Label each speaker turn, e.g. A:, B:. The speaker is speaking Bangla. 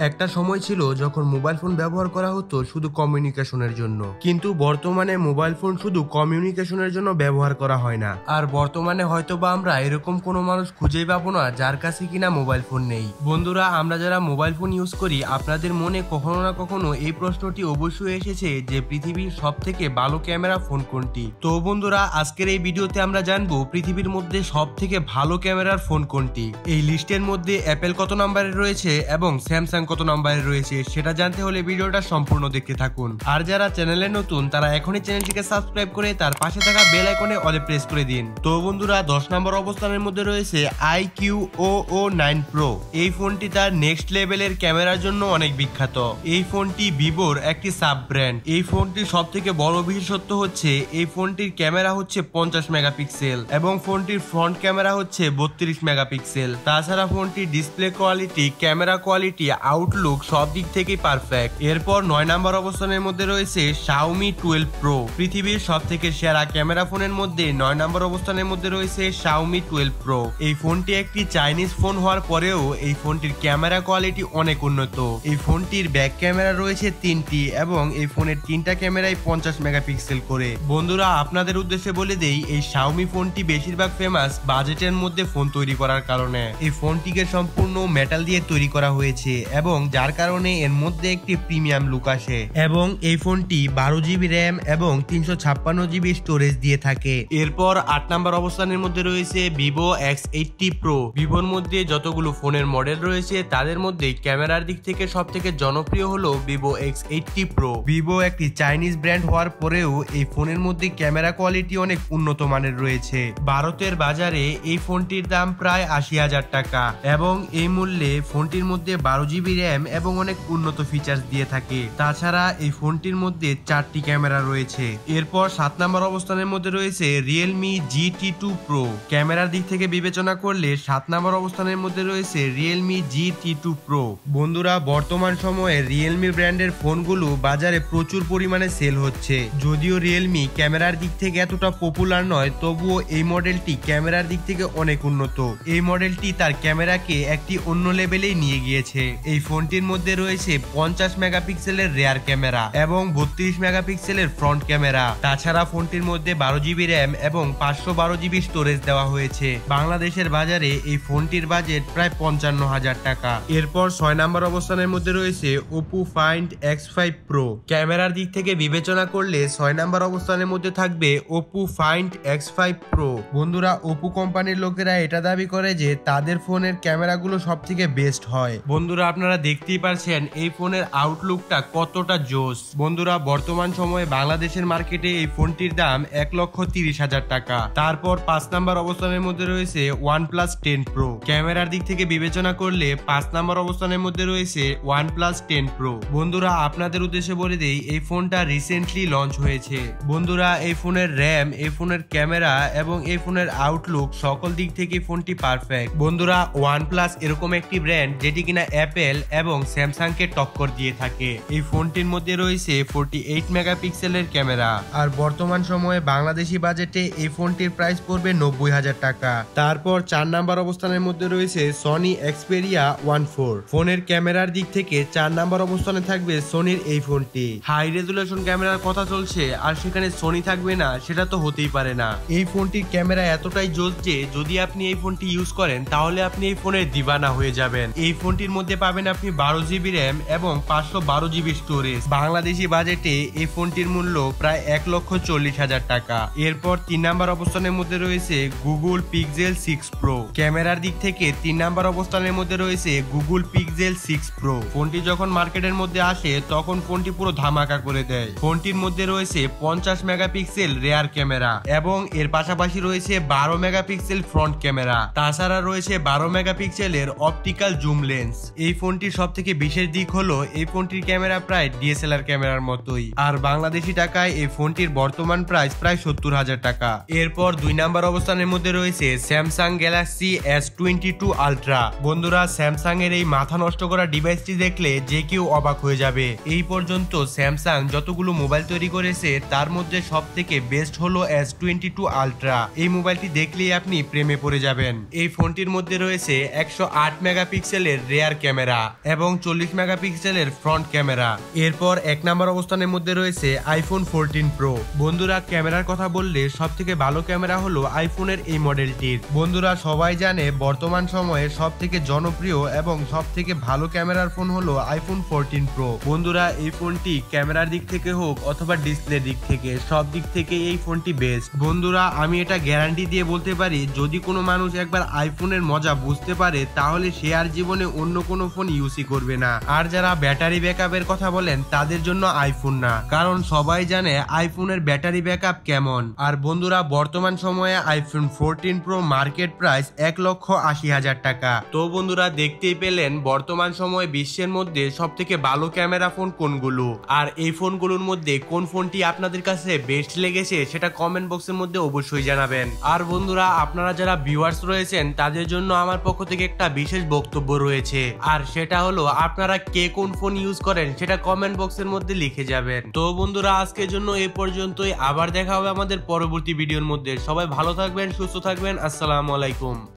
A: একটা সময় ছিল যখন মোবাইল ফোন ব্যবহার করা হতো শুধু কমিউনিকেশনের জন্য, কিন্তু বর্তমানে মোবাইল ফোন শুধু কমিউনিকেশনের জন্য ব্যবহার করা হয় না। আর বর্তমানে হয়তোবা আমরা এরকম কোনো মানুষ খুঁজেই পাবো না যার কাছে কিনা মোবাইল ফোন নেই। বন্ধুরা, আমরা যারা মোবাইল ফোন ইউজ করি আপনাদের মনে কখনো না কখনো এই প্রশ্নটি অবশ্যই এসেছে যে পৃথিবীর সব থেকে ভালো ক্যামেরা ফোন কোনটি। তো বন্ধুরা, আজকের এই ভিডিওতে আমরা জানবো পৃথিবীর মধ্যে সব থেকে ভালো ক্যামেরার ফোন কোনটি। এই লিস্টের মধ্যে অ্যাপেল কত নম্বরে রয়েছে এবং স্যামসাং কত নম্বরে রয়েছে সেটা জানতে হলে ভিডিওটা সম্পূর্ণ দেখতে থাকুন। আর যারা চ্যানেলে নতুন তারা এখনই চ্যানেলটিকে সাবস্ক্রাইব করে তার পাশে থাকা বেল আইকনে অলে প্রেস করে দিন। তো বন্ধুরা, 10 নম্বর অবস্থানের মধ্যে রয়েছে iQOO9 Pro। এই ফোনটি তার নেক্সট লেভেলের ক্যামেরার জন্য অনেক বিখ্যাত। এই ফোনটি ভিভোর একটি সাব ব্র্যান্ড। এই ফোনটির সব থেকে বড় বিশেষত্ব হচ্ছে এই ফোনটির ক্যামেরা হচ্ছে 50 মেগাপিক্সেল এবং ফোনটির ফ্রন্ট ক্যামেরা হচ্ছে 32 মেগাপিক্সেল। তাছাড়া ফোনটির display quality, camera quality, outlook সব দিক থেকেই পারফেক্ট। এরপর 9 নম্বর অবস্থানের মধ্যে রয়েছে Xiaomi 12 Pro। পৃথিবীর সব থেকে সেরা ক্যামেরা ফোনের মধ্যে 9 নম্বর অবস্থানের মধ্যে রয়েছে Xiaomi 12 Pro। এই ফোনটি একটি চাইনিজ ফোন হওয়ার পরেও এই ফোনটির ক্যামেরা কোয়ালিটি অনেক উন্নত। এই ফোনটির ব্যাক ক্যামেরা রয়েছে 3টি এবং এই ফোনের 3টা ক্যামেরাই 50 মেগাপিক্সেল করে। বন্ধুরা, আপনাদের উদ্দেশ্যে বলে দেই এই Xiaomi ফোনটি বেশিরভাগ ফেমাস বাজেটের মধ্যে ফোন তৈরি করার কারণে। এই ফোনটিকে সম্পূর্ণ মেটাল দিয়ে তৈরি করা হয়েছে এবং যার কারণে এর মধ্যে একটি প্রিমিয়াম লুক আসে এবং এই ফোনটি 12 জিবি র্যাম এবং 356 জিবি স্টোরেজ দিয়ে থাকে। এরপর 8 নম্বর অবস্থানের মধ্যে রয়েছে Vivo X80 Pro। ভিভোর মধ্যে যতগুলো ফোনের মডেল রয়েছে তাদের মধ্যে ক্যামেরার দিক থেকে সব থেকে জনপ্রিয় হলো Vivo X80 Pro। ভিভো একটি চাইনিজ ব্র্যান্ড হওয়ার পরেও এই ফোনের মধ্যে ক্যামেরা কোয়ালিটি অনেক উন্নত মানের রয়েছে। ভারতের বাজারে এই ফোনটির দাম প্রায় 80,000 টাকা এবং এই মূল্যে ফোনটির মধ্যে 12 জিবি র্যাম এবং অনেক উন্নত ফিচার্স দিয়ে থাকে। তাছাড়া এই ফোনটির মধ্যে 4টি ক্যামেরা রয়েছে। এরপর 7 নম্বর অবস্থানের মধ্যে রয়েছে Realme GT2 Pro। ক্যামেরার দিক থেকে বিবেচনা করলে 7 নম্বর অবস্থানের মধ্যে রয়েছে Realme GT2 Pro। বন্ধুরা, বর্তমান সময়ে Realme ব্র্যান্ডের ফোনগুলো বাজারে প্রচুর পরিমাণে সেল হচ্ছে। যদিও Realme ক্যামেরার দিক থেকে এতটা পপুলার নয়, তবুও এই মডেলটি ক্যামেরার দিক থেকে অনেক উন্নত। এই মডেলটি তার ক্যামেরাকে একটি অন্য লেভেলেই নিয়ে গিয়েছে। এই ফোনটির মধ্যে রয়েছে 50 মেগাপিক্সেলের রেয়ার ক্যামেরা এবং 32 মেগাপিক্সেলের ফ্রন্ট ক্যামেরা। তাছাড়া ফোনটির মধ্যে 12 জিবি র্যাম এবং 512 জিবি স্টোরেজ দেওয়া হয়েছে। বাংলাদেশের বাজারে এই ফোনটির বাজেট প্রায় 55,000 টাকা। এরপর 6 নম্বর অবস্থানের মধ্যে রয়েছে Oppo Find X5 Pro। ক্যামেরার দিক থেকে বিবেচনা করলে 6 নম্বর অবস্থানের মধ্যে থাকবে Oppo Find X5 Pro। বন্ধুরা, Oppo কোম্পানির লোকেরা এটা দাবি করে যে তাদের ফোনের ক্যামেরাগুলো সব থেকে বেস্ট হয়। বন্ধুরা, আপনারা দেখতেই পারছেন এই ফোনের আউটলুকটা কতটা জোস। বন্ধুরা, বর্তমান সময়ে বাংলাদেশের মার্কেটে এই ফোনটির দাম 1,30,000 টাকা। তারপর 5 নম্বর অবস্থানের মধ্যে রয়েছে OnePlus 10 Pro। ক্যামেরার দিক থেকে বিবেচনা করলে 5 নম্বর অবস্থানের মধ্যে রয়েছে OnePlus 10 Pro। বন্ধুরা, আপনাদের উদ্দেশ্যে বলে দেই এই ফোনটা রিসেন্টলি লঞ্চ হয়েছে। বন্ধুরা, এই ফোনের র্যাম, এই ফোনের ক্যামেরা এবং এই ফোনের আউটলুক সকল দিক থেকে ফোনটি পারফেক্ট। বন্ধুরা, OnePlus এরকম একটি ব্র্যান্ড যেটি কিনা অ্যাপেল এবং স্যামসাংকে টক্কর দিয়ে থাকে। এই ফোনটির মধ্যে রয়েছে 48 মেগাপিক্সেলের ক্যামেরা। আর বর্তমান সময়ে বাংলাদেশি বাজেটে এই ফোনটির প্রাইস পড়বে 90,000 টাকা। তারপর 4 নাম্বার অবস্থানের মধ্যে রয়েছে Sony Xperia 1.4। ফোনের ক্যামেরার দিক থেকে 4 নাম্বার অবস্থানে থাকবে সোনির এই ফোনটি। হাই রেজুলেশন ক্যামেরার কথা চলছে আর সেখানে সোনি থাকবে না, সেটা তো হতেই পারে না। এই ফোনটির ক্যামেরা এতটাই জোস যে যদি আপনি এই ফোনটি ইউজ করেন তাহলে আপনি এই ফোনের দিবানা হয়ে যাবেন। এই ফোনটির মধ্যে পাবেন আপনি 12 জিবি র্যাম এবং 512 জিবি স্টোরেজ। বাংলাদেশি বাজেটে এই ফোনটির মূল্য প্রায় 1,40,000 টাকা। এরপর 3 নাম্বার অবস্থানের মধ্যে রয়েছে Google Pixel 6 Pro। ক্যামেরার দিক থেকে 3 নাম্বার অবস্থানের মধ্যে রয়েছে Google Pixel 6 Pro। ফোনটি যখন মার্কেটের মধ্যে আসে তখন ফোনটি পুরো ধামাকা করে দেয়। ফোনটির মধ্যে রয়েছে 50 মেগাপিক্সেল রেয়ার ক্যামেরা এবং এর পাশাপাশি রয়েছে 12 মেগাপিক্সেল ফ্রন্ট ক্যামেরা। তাছাড়া রয়েছে 12 মেগাপিক্সেলের অপটিক্যাল জুম লেন্স। এই ফোনটির সব থেকে বিশেষ দিক হলো এই ফোনটির ক্যামেরা প্রায় DSLR ক্যামেরার মতোই। আর বাংলাদেশি টাকায় এই ফোনটির বর্তমান প্রাইস প্রায় 70,000 টাকা। এরপর 2 নাম্বার অবস্থানের মধ্যে রয়েছে Samsung Galaxy S22 Ultra। বন্ধুরা, স্যামসাং এর এই মাথা নষ্ট করা ডিভাইসটি দেখলে যে কেউ অবাক হয়ে যাবে। এই পর্যন্ত স্যামসাং যতগুলো মোবাইল তৈরি করেছে তার মধ্যে সব থেকে বেস্ট হলো S22 Ultra। এই মোবাইলটি দেখলেই আপনি প্রেমে পড়ে যাবেন। এই ফোনটির মধ্যে রয়েছে 108 মেগাপিক্সেলের রেয়ার ক্যামেরা এবং 40 মেগাপিক্সেলের ফ্রন্ট ক্যামেরা। এরপর 1 নম্বর অবস্থানের মধ্যে রয়েছে আইফোন 14 প্রো। বন্ধুরা ক্যামেরার কথা বললে সব থেকে ভালো ক্যামেরা হলো আইফোনের এই মডেলটির। বন্ধুরা সবাই জানে বর্তমান সময়ে সব থেকে জনপ্রিয় এবং সব থেকে ভালো ক্যামেরার ফোন হলো আইফোন 14 প্রো। বন্ধুরা এই ফোনটি ক্যামেরার দিক থেকে হোক অথবা ডিসপ্লে দিক থেকে সব দিক থেকে এই ফোনটি বেস্ট। বন্ধুরা আমি এটা গ্যারান্টি দিয়ে বলতে পারি, যদি কোনো মানুষ একবার আইফোনের মজা বুঝতে পারে তাহলে সে আর জীবনে অন্য কোনো ফোন ইউজই করবে না। আর যারা ব্যাটারি ব্যাকআপের কথা বলেন তাদের জন্য আইফোন না, কারণ সবাই জানে আইফোনের ব্যাটারি ব্যাকআপ কেমন। আর বন্ধুরা বর্তমান সময়ে আইফোন 14 প্রো মার্কেট প্রাইস 1,80,000 টাকা। তো বন্ধুরা দেখতেই পেলেন বর্তমান সময়ে বিশ্বের মধ্যে সব থেকে ভালো ক্যামেরা ফোন কোনগুলো, আর এই ফোনগুলোর মধ্যে কোন ফোনটি আপনাদের কাছে বেস্ট লেগেছে সেটা কমেন্ট বক্সের মধ্যে অবশ্যই জানাবেন। আর বন্ধুরা আপনারা যারা ভিউয়ার্স রয়েছেন তাদের জন্য আমার পক্ষ থেকে একটা বিশেষ বক্তব্য রয়েছে, আর সেটা হলো আপনারা কে কোন ফোন ইউজ করেন সেটা কমেন্ট বক্সের মধ্যে লিখে যাবেন। তো বন্ধুরা আজকের জন্য এই পর্যন্তই, আবার দেখা হবে আমাদের পরবর্তী ভিডিওর মধ্যে। সবাই ভালো থাকবেন, সুস্থ থাকবেন, আসসালামু আলাইকুম।